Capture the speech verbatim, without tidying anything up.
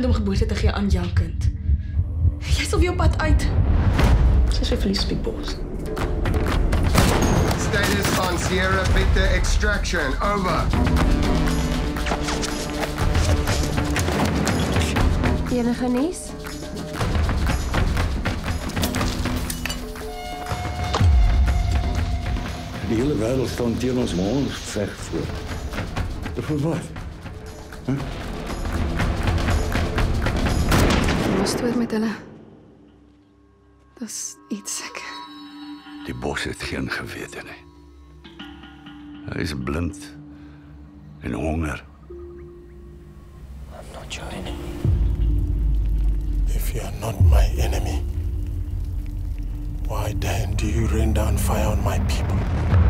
kind om geboorte te gee aan jou kind. Jy sal weer op pad uit. Sy sê verlies op die bos. Status on Sierra Victor extraction. Over. Enige nuus? Die hele wêreld staan teen ons, maar ons veg voor. Vir wat? Huh? Jy was stoor met hulle. Dis iets seker. Die bos het geen gewete nie. Hy is blind en honger. I'm not your enemy. If you are not my enemy, why then do you rain down fire on my people?